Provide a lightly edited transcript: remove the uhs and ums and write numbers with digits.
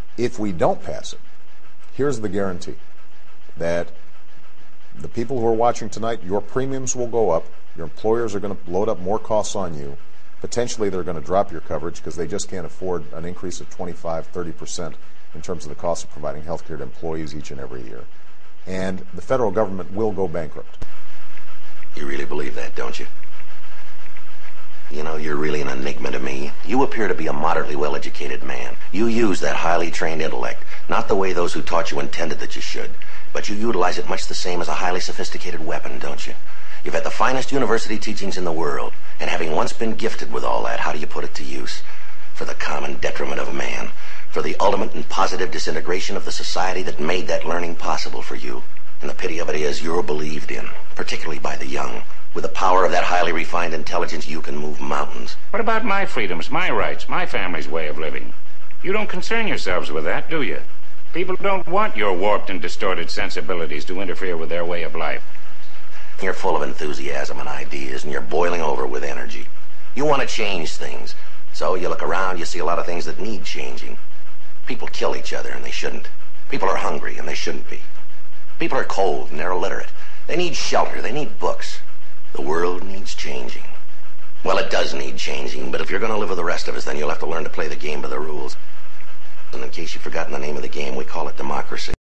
If we don't pass it, here's the guarantee that the people who are watching tonight, your premiums will go up. Your employers are going to load up more costs on you. Potentially, they're going to drop your coverage because they just can't afford an increase of 25, 30% in terms of the cost of providing health care to employees each and every year. And the federal government will go bankrupt. You really believe that, don't you? You know, you're really an enigma to me. You appear to be a moderately well-educated man. You use that highly trained intellect, not the way those who taught you intended that you should, but you utilize it much the same as a highly sophisticated weapon, don't you? You've had the finest university teachings in the world, and having once been gifted with all that, how do you put it to use? For the common detriment of man, for the ultimate and positive disintegration of the society that made that learning possible for you. And the pity of it is you're believed in, particularly by the young. With the power of that highly refined intelligence, you can move mountains. What about my freedoms, my rights, my family's way of living? You don't concern yourselves with that, do you? People don't want your warped and distorted sensibilities to interfere with their way of life. You're full of enthusiasm and ideas, and you're boiling over with energy. You want to change things. So you look around, you see a lot of things that need changing. People kill each other, and they shouldn't. People are hungry, and they shouldn't be. People are cold, and they're illiterate. They need shelter. They need books. The world needs changing. Well, it does need changing, but if you're going to live with the rest of us, then you'll have to learn to play the game by the rules. And in case you've forgotten the name of the game, we call it democracy.